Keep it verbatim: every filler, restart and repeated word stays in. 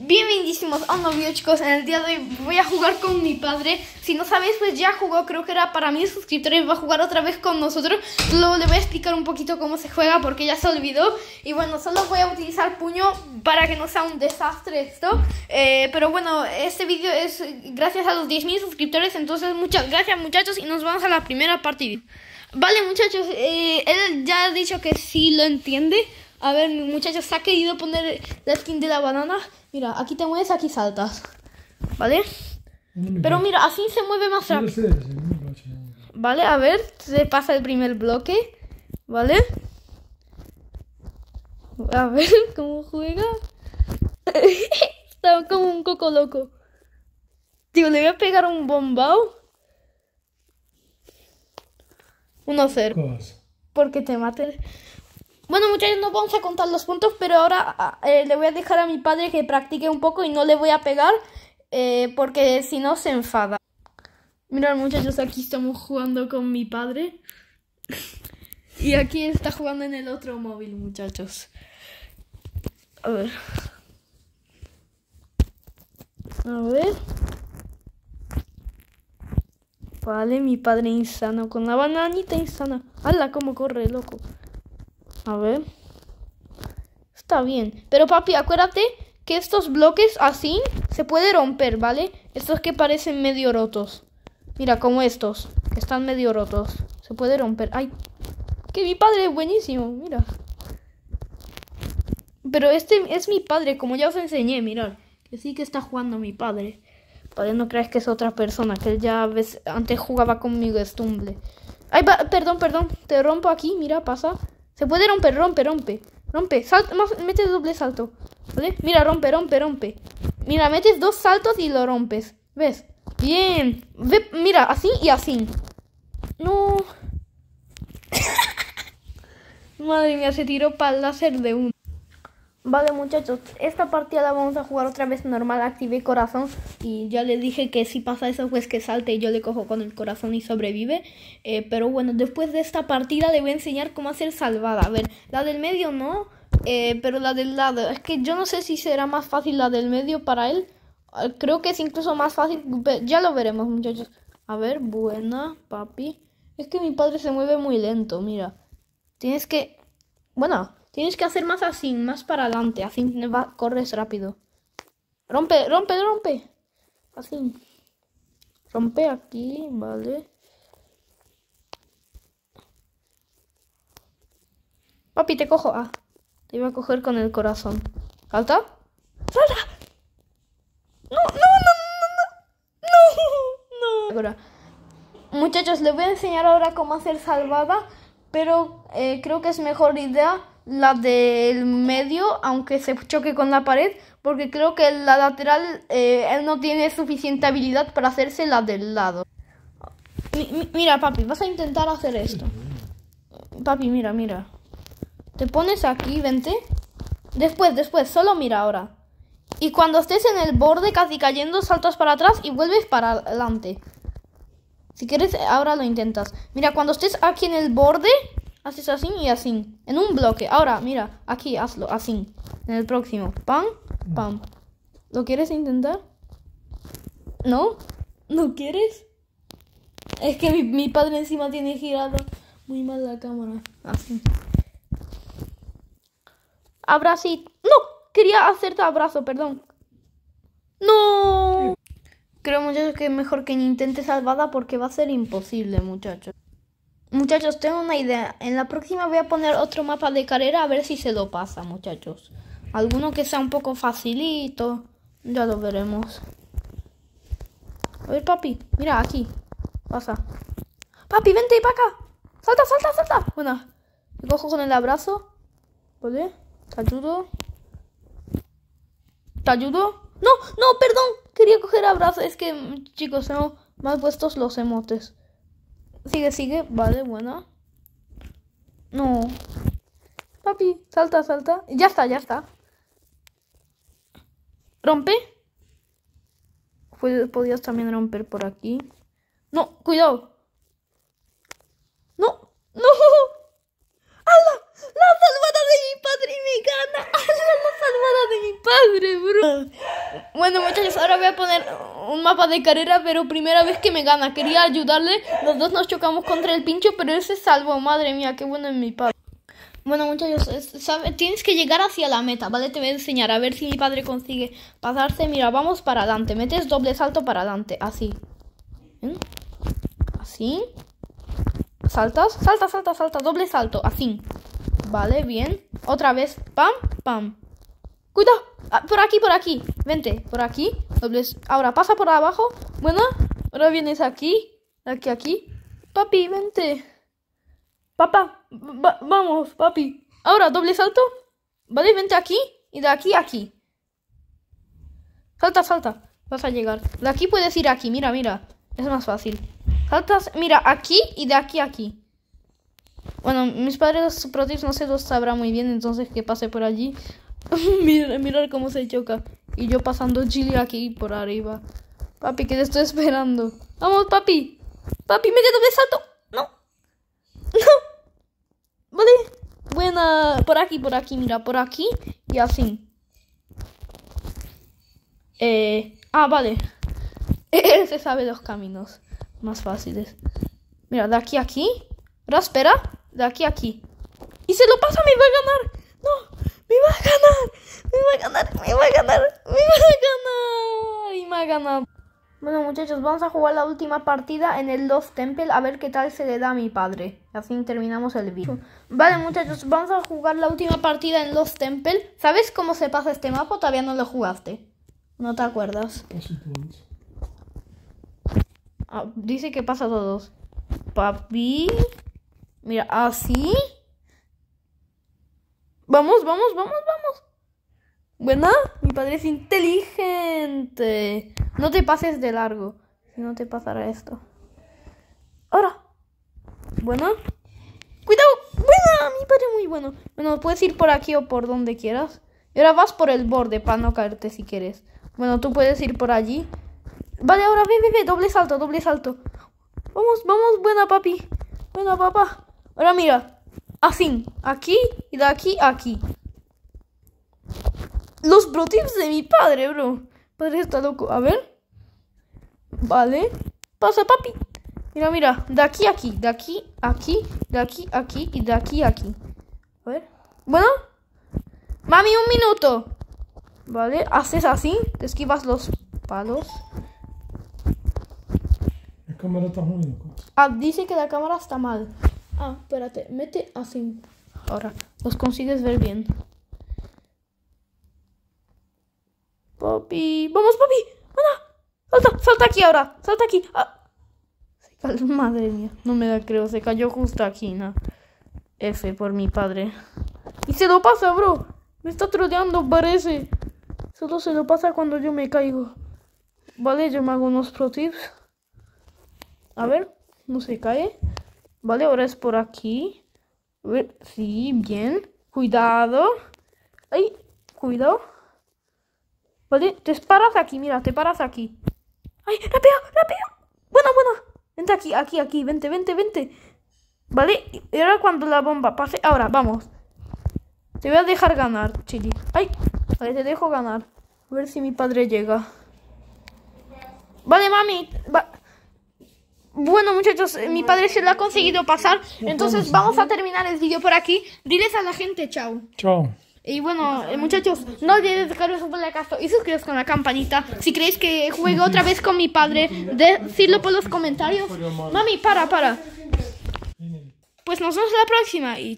Bienvenidísimos a un nuevo video, chicos. En el día de hoy voy a jugar con mi padre. Si no sabéis, pues ya jugó, creo que era para mis suscriptores. Va a jugar otra vez con nosotros. Luego le voy a explicar un poquito cómo se juega porque ya se olvidó. Y bueno, solo voy a utilizar puño para que no sea un desastre esto. eh, Pero bueno, este video es gracias a los diez mil suscriptores. Entonces muchas gracias, muchachos, y nos vamos a la primera partida. Vale, muchachos, eh, él ya ha dicho que sí lo entiende. A ver, muchachos, se ha querido poner la skin de la banana. Mira, aquí te mueves, aquí saltas. ¿Vale? Pero mira, así se mueve más rápido. Vale, a ver, se pasa el primer bloque. ¿Vale? A ver cómo juega. Está como un coco loco. Tío, le voy a pegar un bombao. uno cero. Porque te maten. Bueno, muchachos, no vamos a contar los puntos, pero ahora eh, le voy a dejar a mi padre que practique un poco y no le voy a pegar, eh, porque si no se enfada. Mirad, muchachos, aquí estamos jugando con mi padre. Y aquí está jugando en el otro móvil, muchachos. A ver. A ver. Vale, mi padre insano con la bananita insana. ¡Hala, cómo corre, loco! A ver. Está bien. Pero papi, acuérdate que estos bloques así se puede romper, ¿vale? Estos que parecen medio rotos. Mira, como estos, que están medio rotos. Se puede romper. ¡Ay! Que mi padre es buenísimo, mira. Pero este es mi padre, como ya os enseñé, mirad. Que sí que está jugando mi padre. Padre, no creas que es otra persona, que él ya ves, antes jugaba conmigo Stumble. Ay, va, perdón, perdón. Te rompo aquí, mira, pasa. Se puede romper, rompe, rompe. Rompe, salta, más, mete doble salto. ¿Vale? Mira, rompe, rompe, rompe. Mira, metes dos saltos y lo rompes. ¿Ves? Bien. Ve, mira, así y así. No. Madre mía, se tiró para el láser de uno. Vale, muchachos, esta partida la vamos a jugar otra vez normal. Activé corazón y ya le dije que si pasa eso pues que salte y yo le cojo con el corazón y sobrevive. eh, Pero bueno, después de esta partida le voy a enseñar cómo hacer salvada. A ver, la del medio no, eh, pero la del lado, es que yo no sé si será más fácil la del medio para él. Creo que es incluso más fácil, ya lo veremos, muchachos. A ver, buena, papi. Es que mi padre se mueve muy lento, mira. Tienes que... Bueno... Tienes que hacer más así, más para adelante. Así va, corres rápido. Rompe, rompe, rompe. Así. Rompe aquí, vale. Papi, te cojo. Ah, te iba a coger con el corazón. ¿Salta? ¡Salta! No, no, no, no, no. No. Ahora, muchachos, les voy a enseñar ahora cómo hacer salvada. Pero eh, creo que es mejor idea la del medio, aunque se choque con la pared, porque creo que la lateral, eh, él no tiene suficiente habilidad para hacerse la del lado. Mi, mi, mira, papi, vas a intentar hacer esto. Papi, mira, mira. Te pones aquí, vente. Después, después, solo mira ahora. Y cuando estés en el borde casi cayendo, saltas para atrás y vuelves para adelante. Si quieres, ahora lo intentas. Mira, cuando estés aquí en el borde, haces así y así. En un bloque. Ahora, mira, aquí hazlo, así. En el próximo. Pam, pam. ¿Lo quieres intentar? ¿No? ¿No quieres? Es que mi, mi padre encima tiene girado muy mal la cámara. Así. Abrazo. ¡No! Quería hacerte abrazo, perdón. ¡No! Creo, muchachos, que es mejor que ni intente salvada porque va a ser imposible, muchachos. Muchachos, tengo una idea. En la próxima voy a poner otro mapa de carrera a ver si se lo pasa, muchachos. Alguno que sea un poco facilito. Ya lo veremos. A ver, papi. Mira, aquí. Pasa. Papi, vente para acá. Salta, salta, salta. Bueno, te cojo con el abrazo. ¿Vale? Te ayudo. ¿Te ayudo? No, no, perdón. Quería coger abrazo. Es que, chicos, tengo mal puestos los emotes. Sigue, sigue. Vale, buena. No. Papi, salta, salta. Ya está, ya está. ¿Rompe? Podías también romper por aquí. No, cuidado. No, no. ¡Hala! La salvada de mi padre y me gana. ¡Hala! La salvada de mi padre. padre, bro. Bueno, muchachos, ahora voy a poner un mapa de carrera, pero primera vez que me gana. Quería ayudarle. Los dos nos chocamos contra el pincho, pero él se salvó. Madre mía, qué bueno es mi padre. Bueno, muchachos, ¿sabes? Tienes que llegar hacia la meta, ¿vale? Te voy a enseñar a ver si mi padre consigue pasarse. Mira, vamos para adelante. Metes doble salto para adelante, así. ¿Eh? Así. Saltas, salta, salta, salta. Doble salto, así. Vale, bien. Otra vez. Pam, pam. Cuidado. Ah, por aquí, por aquí. Vente, por aquí. Dobles. Ahora pasa por abajo. Bueno, ahora vienes aquí. Aquí, aquí. Papi, vente. Papá, va vamos, papi. Ahora, doble salto. Vale, vente aquí. Y de aquí a aquí. Salta, salta. Vas a llegar. De aquí puedes ir aquí. Mira, mira. Es más fácil. Saltas, mira, aquí y de aquí a aquí. Bueno, mis padres pro tips no se los sabrán muy bien, entonces que pase por allí. Mira, mirar cómo se choca. Y yo pasando chile aquí por arriba. Papi, que te estoy esperando. Vamos, papi. Papi, mete doble salto. No. No. Vale. Buena. Por aquí, por aquí, mira, por aquí. Y así. Eh. Ah, vale. Él se sabe los caminos más fáciles. Mira, de aquí a aquí. Ahora espera. De aquí a aquí. Y se lo pasa, me va a ganar. No, me va a ganar. Me va a ganar, me va a ganar. Me va a ganar. Y me ha ganado. Bueno, muchachos, vamos a jugar la última partida en el Lost Temple. A ver qué tal se le da a mi padre. Así terminamos el vídeo. Vale, muchachos, vamos a jugar la última partida en Lost Temple. ¿Sabes cómo se pasa este mapa o todavía no lo jugaste? ¿No te acuerdas? Ah, dice que pasa todos. Papi. Mira, así. Vamos, vamos, vamos, vamos. Buena. Mi padre es inteligente. No te pases de largo. Si no te pasará esto. Ahora. Buena. Cuidado. Buena. Mi padre es muy bueno. Bueno, puedes ir por aquí o por donde quieras. Y ahora vas por el borde para no caerte si quieres. Bueno, tú puedes ir por allí. Vale, ahora ve, ve, ve. Doble salto, doble salto. Vamos, vamos. Buena, papi. Buena, papá. Ahora mira. Así, aquí y de aquí a aquí. Los pro tips de mi padre, bro. Padre está loco. A ver. Vale. Pasa, papi. Mira, mira. De aquí a aquí. De aquí a aquí. De aquí a aquí. Y de aquí a aquí. A ver. Bueno. Mami, un minuto. Vale. Haces así. Te esquivas los palos. La cámara está muy loca. Ah, dice que la cámara está mal. Ah, espérate, mete así. Ahora, los consigues ver bien. Papi, vamos, papi. ¡Anda! Salta, salta aquí ahora. Salta aquí. Ah. Se cayó, madre mía. No me la creo, se cayó justo aquí, ¿no? F por mi padre. Y se lo pasa, bro. Me está troleando, parece. Solo se lo pasa cuando yo me caigo. Vale, yo me hago unos pro tips. A ver, no se cae. Vale, ahora es por aquí. A ver, sí, bien. Cuidado. Ay, cuidado. Vale, te paras aquí, mira, te paras aquí. Ay, rápido, rápido. Bueno, bueno. Vente aquí, aquí, aquí. Vente, vente, vente. Vale, y ahora cuando la bomba pase. Ahora, vamos. Te voy a dejar ganar, Chili. Ay, vale, te dejo ganar. A ver si mi padre llega. Vale, mami. Va. Bueno, muchachos, mi padre se lo ha conseguido pasar. Entonces vamos a terminar el vídeo por aquí. Diles a la gente chao. Chao. Y bueno, eh, muchachos, no olvides dejar un like y suscribiros con la campanita. Si queréis que juegue otra vez con mi padre, decidlo por los comentarios. Mami, para, para. Pues nos vemos la próxima y